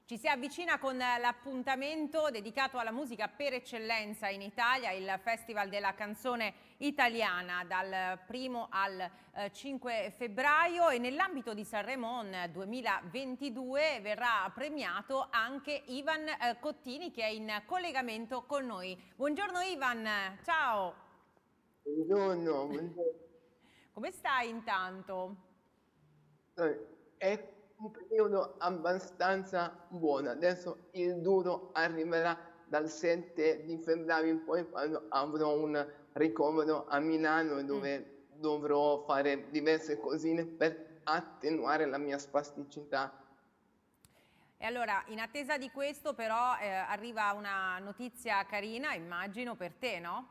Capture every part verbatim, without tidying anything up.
Ci si avvicina con l'appuntamento dedicato alla musica per eccellenza in Italia, il Festival della Canzone Italiana, dal primo al eh, cinque febbraio, e nell'ambito di Sanremo duemilaventidue verrà premiato anche Ivan eh, Cottini, che è in collegamento con noi. Buongiorno Ivan, ciao! Buongiorno, buongiorno. Come stai intanto? Eh, È un periodo abbastanza buono. Adesso il duro arriverà dal sette di febbraio in poi, quando avrò un ricovero a Milano Mm. dove dovrò fare diverse cosine per attenuare la mia spasticità. E allora, in attesa di questo, però, eh, arriva una notizia carina, immagino, per te, no?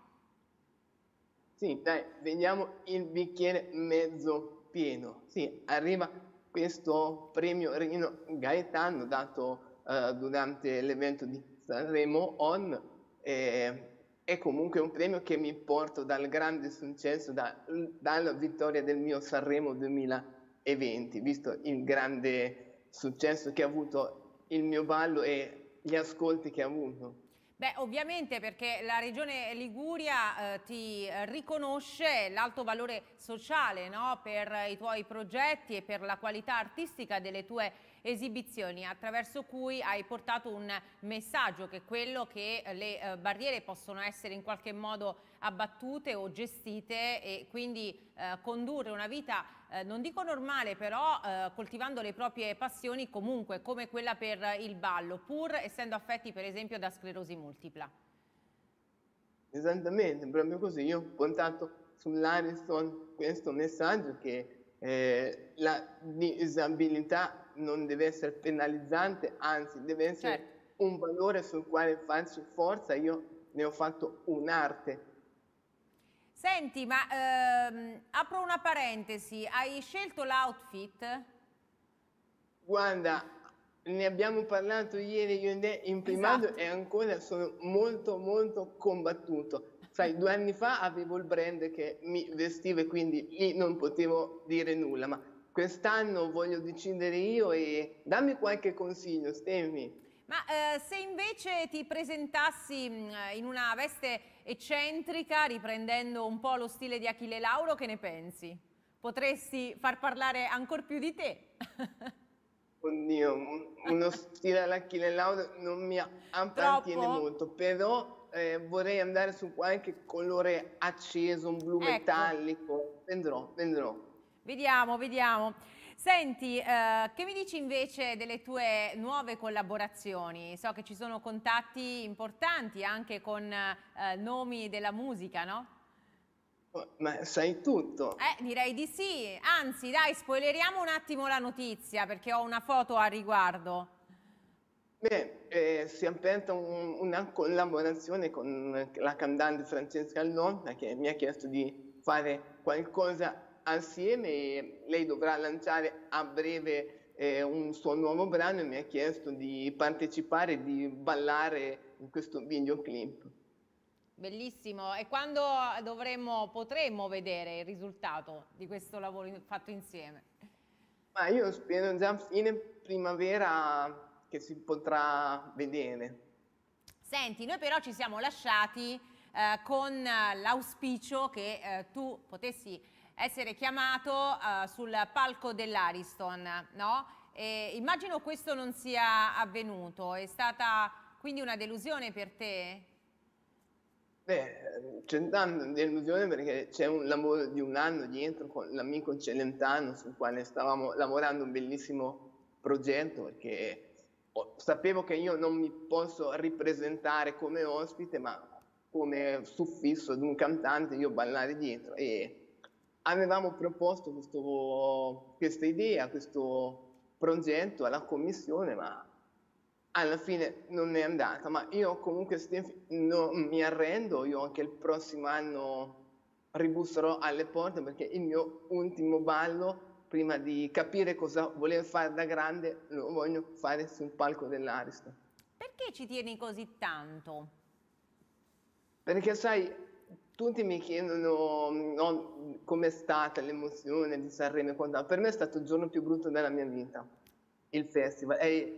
Sì, dai, vediamo il bicchiere mezzo pieno. Sì, arriva questo premio Rino Gaetano dato eh, durante l'evento di Sanremo On. eh, è comunque un premio che mi porto dal grande successo, da- dalla vittoria del mio Sanremo duemilaventi, visto il grande successo che ha avuto il mio ballo e gli ascolti che ha avuto. Beh, ovviamente, perché la Regione Liguria eh, ti eh, riconosce l'alto valore sociale, no? Per i tuoi progetti e per la qualità artistica delle tue esibizioni, attraverso cui hai portato un messaggio, che è quello che eh, le eh, barriere possono essere in qualche modo abbattute o gestite, e quindi eh, condurre una vita, eh, non dico normale, però eh, coltivando le proprie passioni, comunque, come quella per il ballo, pur essendo affetti per esempio da sclerosi multipla. Esattamente, proprio così. Io ho puntato sull'Ariston questo messaggio che eh, la disabilità non deve essere penalizzante, anzi deve essere Certo. un valore sul quale farci forza. Io ne ho fatto un'arte. Senti, ma ehm, apro una parentesi, hai scelto l'outfit? Guarda, ne abbiamo parlato ieri io e te in primato Esatto. e ancora sono molto molto combattuto. Sai, due anni fa avevo il brand che mi vestiva e quindi lì non potevo dire nulla, ma quest'anno voglio decidere io e dammi qualche consiglio, Steffi. Ma eh, se invece ti presentassi mh, in una veste eccentrica, riprendendo un po' lo stile di Achille Lauro, che ne pensi? Potresti far parlare ancor più di te. Oddio, un- uno stile all'Achille Lauro non mi appartiene Troppo? molto, però eh, vorrei andare su qualche colore acceso, un blu Ecco. metallico. Vedrò, vedrò. Vediamo, vediamo. Senti, eh, che mi dici invece delle tue nuove collaborazioni? So che ci sono contatti importanti anche con eh, nomi della musica, no? Oh, ma sai tutto. Eh, direi di sì. Anzi, dai, spoileriamo un attimo la notizia, perché ho una foto a riguardo. Beh, eh, si è aperta un- una collaborazione con la cantante Francesca Allonta che mi ha chiesto di fare qualcosa assieme e lei dovrà lanciare a breve eh, un suo nuovo brano e mi ha chiesto di partecipare e di ballare in questo videoclip. Bellissimo. E quando dovremmo, potremmo vedere il risultato di questo lavoro fatto insieme? Ma io spero già a fine primavera che si potrà vedere. Senti, noi però ci siamo lasciati eh, con eh, l'auspicio che eh, tu potessi essere chiamato eh, sul palco dell'Ariston, no? E immagino questo non sia avvenuto. È stata quindi una delusione per te? Beh, c'è tanta delusione perché c'è un lavoro di un anno dietro con l'amico Celentano sul quale stavamo lavorando un bellissimo progetto perché ho- sapevo che io non mi posso ripresentare come ospite ma come suffisso ad un cantante io ballare dietro e avevamo proposto questo- questa idea, questo progetto alla commissione ma alla fine non è andata, ma io comunque Stef, non mi arrendo, io anche il prossimo anno ribusserò alle porte perché il mio ultimo ballo, prima di capire cosa volevo fare da grande, lo voglio fare sul palco dell'Ariston. Perché ci tieni così tanto? Perché sai, tutti mi chiedono no, com'è stata l'emozione di Sanremo e quant'altro. Per me è stato il giorno più brutto della mia vita, il festival. E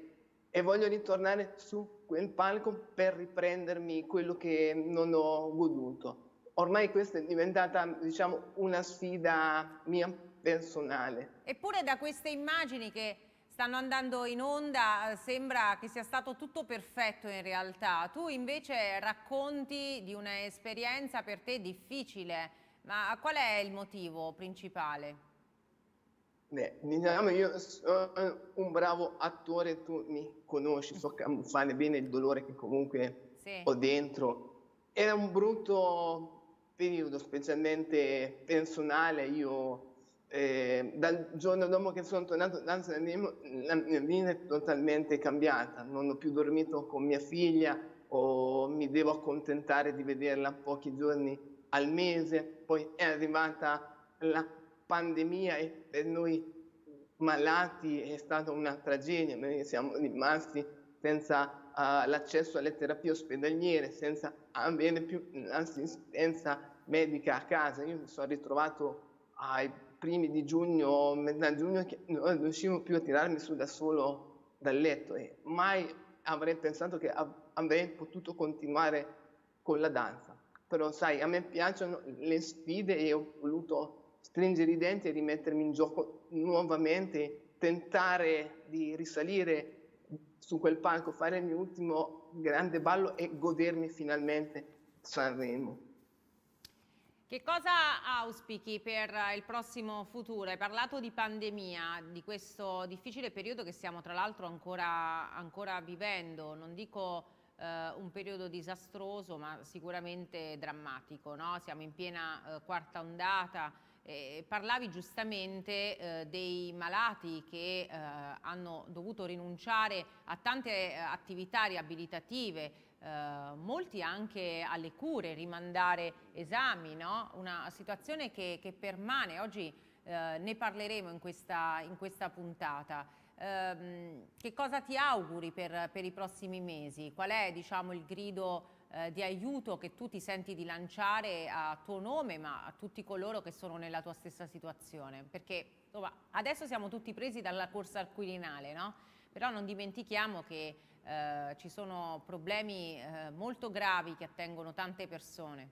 e voglio ritornare su quel palco per riprendermi quello che non ho goduto. Ormai questa è diventata, diciamo, una sfida mia personale. Eppure da queste immagini che stanno andando in onda sembra che sia stato tutto perfetto in realtà. Tu invece racconti di un'esperienza per te difficile, ma qual è il motivo principale? Beh, diciamo, io sono un bravo attore, tu mi conosci, so camuffare bene il dolore che comunque Sì. ho dentro. Era un brutto periodo, specialmente personale. Io eh, dal giorno dopo che sono tornato da Sanremo, la mia vita è totalmente cambiata. Non ho più dormito con mia figlia, o mi devo accontentare di vederla pochi giorni al mese. Poi è arrivata la pandemia e per noi malati è stata una tragedia, perché siamo rimasti senza uh, l'accesso alle terapie ospedaliere, senza avere più l'assistenza medica a casa. Io mi sono ritrovato ai primi di giugno, metà giugno, che non riuscivo più a tirarmi su da solo dal letto e mai avrei pensato che avrei potuto continuare con la danza. Però sai, a me piacciono le sfide e ho voluto stringere i denti e rimettermi in gioco nuovamente, tentare di risalire su quel palco, fare il mio ultimo grande ballo e godermi finalmente Sanremo. Che cosa auspichi per il prossimo futuro? Hai parlato di pandemia, di questo difficile periodo che stiamo tra l'altro ancora, ancora vivendo, non dico eh, un periodo disastroso ma sicuramente drammatico, no? Siamo in piena eh, quarta ondata. Eh, parlavi giustamente eh, dei malati che eh, hanno dovuto rinunciare a tante eh, attività riabilitative, eh, molti anche alle cure, rimandare esami, no? Una situazione che, che permane. Oggi eh, ne parleremo in questa, in questa puntata. Eh, che cosa ti auguri per, per i prossimi mesi? Qual è, diciamo, il grido Eh, di aiuto che tu ti senti di lanciare a tuo nome ma a tutti coloro che sono nella tua stessa situazione? Perché insomma, adesso siamo tutti presi dalla corsa al Quirinale, no? Però non dimentichiamo che eh, ci sono problemi eh, molto gravi che attengono tante persone.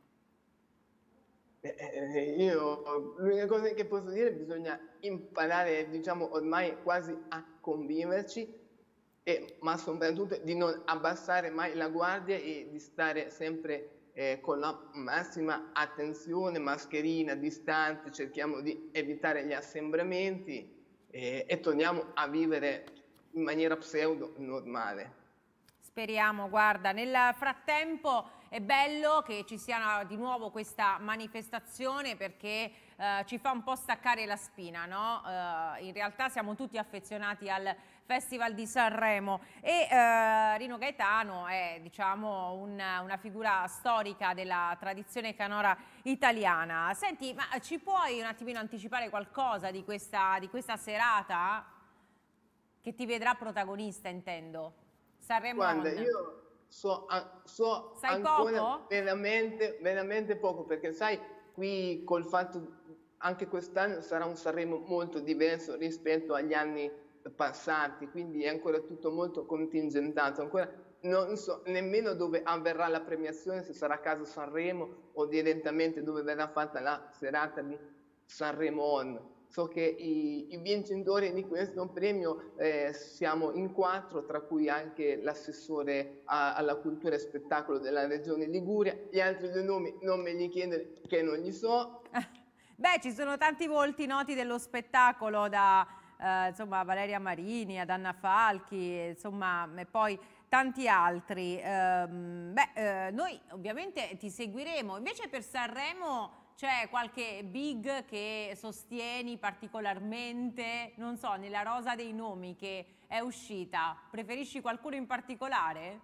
Eh, io l'unica cosa che posso dire è che bisogna imparare, diciamo, ormai quasi a conviverci, e, ma soprattutto di non abbassare mai la guardia e di stare sempre eh, con la massima attenzione, mascherina, distanze, cerchiamo di evitare gli assembramenti eh, e torniamo a vivere in maniera pseudo normale. Speriamo, guarda, nel frattempo è bello che ci sia di nuovo questa manifestazione perché eh, ci fa un po' staccare la spina, no? Eh, in realtà siamo tutti affezionati al Festival di Sanremo e eh, Rino Gaetano è, diciamo, una, una figura storica della tradizione canora italiana. Senti, ma ci puoi un attimino anticipare qualcosa di questa, di questa serata che ti vedrà protagonista, intendo? Sanremo Guarda, on. io so, so Sai ancora poco? veramente, veramente poco, perché sai, qui col fatto, anche quest'anno sarà un Sanremo molto diverso rispetto agli anni passati, quindi è ancora tutto molto contingentato, ancora non so nemmeno dove avverrà la premiazione, se sarà a casa Sanremo o direttamente dove verrà fatta la serata di Sanremo On. So che i, i vincitori di questo premio eh, siamo in quattro, tra cui anche l'assessore alla cultura e spettacolo della regione Liguria. Gli altri due nomi non me li chiedere che non li so. Beh, ci sono tanti volti noti dello spettacolo, da eh, insomma, Valeria Marini ad Anna Falchi, insomma, e poi tanti altri. Ehm, beh, eh, noi ovviamente ti seguiremo. Invece per Sanremo c'è qualche big che sostieni particolarmente, non so, nella rosa dei nomi che è uscita? Preferisci qualcuno in particolare?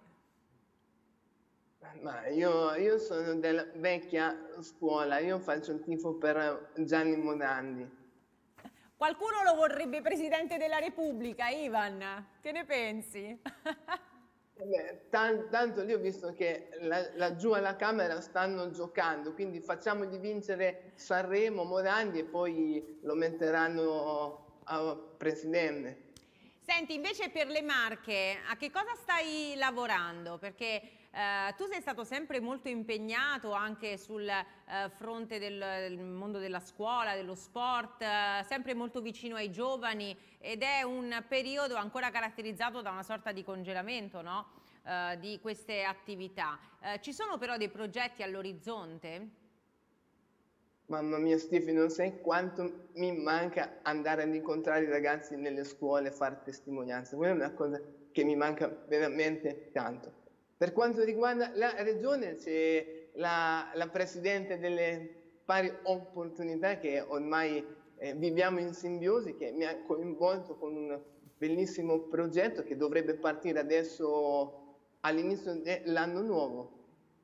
Ma io, io sono della vecchia scuola, io faccio il tifo per Gianni Morandi. Qualcuno lo vorrebbe Presidente della Repubblica, Ivan, che ne pensi? Beh, tanto, tanto lì ho visto che la, laggiù alla Camera stanno giocando, quindi facciamogli vincere Sanremo, Morandi e poi lo metteranno a presidente. Senti, invece per le Marche, a che cosa stai lavorando? Perché eh, tu sei stato sempre molto impegnato anche sul eh, fronte del, del mondo della scuola, dello sport, eh, sempre molto vicino ai giovani, ed è un periodo ancora caratterizzato da una sorta di congelamento, no? eh, di queste attività. Eh, ci sono però dei progetti all'orizzonte? Mamma mia, Stefi, non sai quanto mi manca andare ad incontrare i ragazzi nelle scuole e fare testimonianza. Quella è una cosa che mi manca veramente tanto. Per quanto riguarda la regione, c'è la, la presidente delle pari opportunità, che ormai eh, viviamo in simbiosi, che mi ha coinvolto con un bellissimo progetto che dovrebbe partire adesso all'inizio dell'anno nuovo.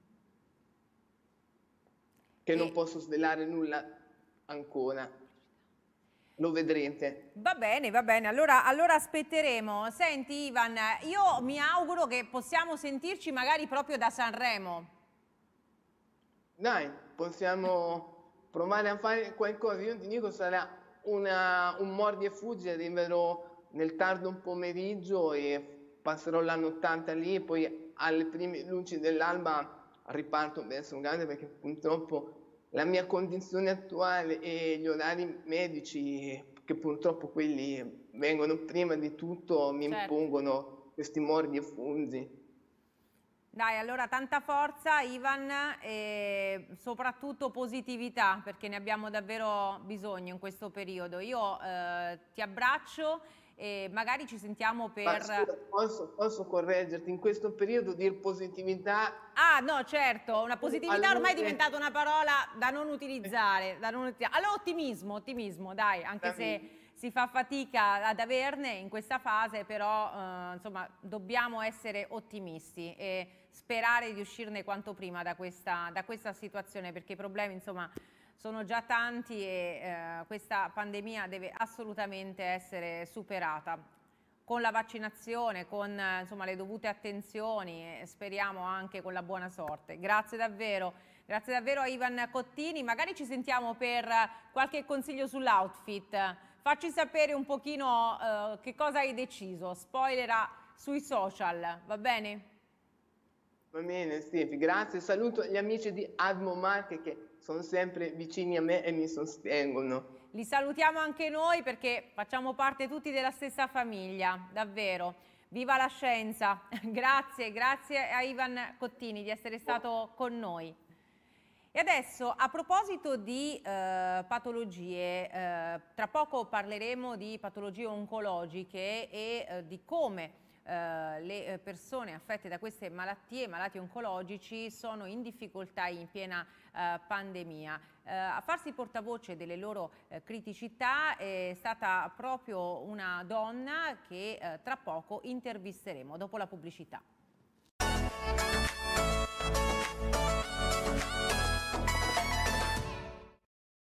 Che non posso svelare nulla ancora, lo vedrete. Va bene, va bene, allora, allora aspetteremo. Senti Ivan, io mi auguro che possiamo sentirci magari proprio da Sanremo. Dai, possiamo provare a fare qualcosa. Io ti dico, sarà una, un mordi e fuggi, arriverò nel tardo pomeriggio e passerò la nottata lì e poi alle prime luci dell'alba riparto verso un grande, perché purtroppo la mia condizione attuale e gli orari medici, che purtroppo quelli vengono prima di tutto, mi certo. impongono questi mordi e fungi. Dai, allora tanta forza Ivan e soprattutto positività, perché ne abbiamo davvero bisogno in questo periodo. Io eh, ti abbraccio e magari ci sentiamo per... Ma, scusa, posso, posso correggerti? In questo periodo dire positività... Ah no, certo, una positività ormai è diventata una parola da non utilizzare. Da non utilizzare. Allora ottimismo, ottimismo, dai, anche se si fa fatica ad averne in questa fase, però eh, insomma dobbiamo essere ottimisti e sperare di uscirne quanto prima da questa, da questa situazione, perché i problemi insomma sono già tanti e eh, questa pandemia deve assolutamente essere superata con la vaccinazione, con eh, insomma, le dovute attenzioni e speriamo anche con la buona sorte. Grazie davvero, grazie davvero a Ivan Cottini, magari ci sentiamo per qualche consiglio sull'outfit. Facci sapere un pochino eh, che cosa hai deciso, spoilerà sui social, va bene? Va bene, Stefi, grazie. Saluto gli amici di Admo Marche che sono sempre vicini a me e mi sostengono. Li salutiamo anche noi perché facciamo parte tutti della stessa famiglia, davvero. Viva la scienza! Grazie, grazie a Ivan Cottini di essere stato con noi. E adesso, a proposito di eh, patologie, eh, tra poco parleremo di patologie oncologiche e eh, di come Uh, le persone affette da queste malattie, malati oncologici, sono in difficoltà in piena uh, pandemia. Uh, a farsi portavoce delle loro uh, criticità è stata proprio una donna che uh, tra poco intervisteremo dopo la pubblicità.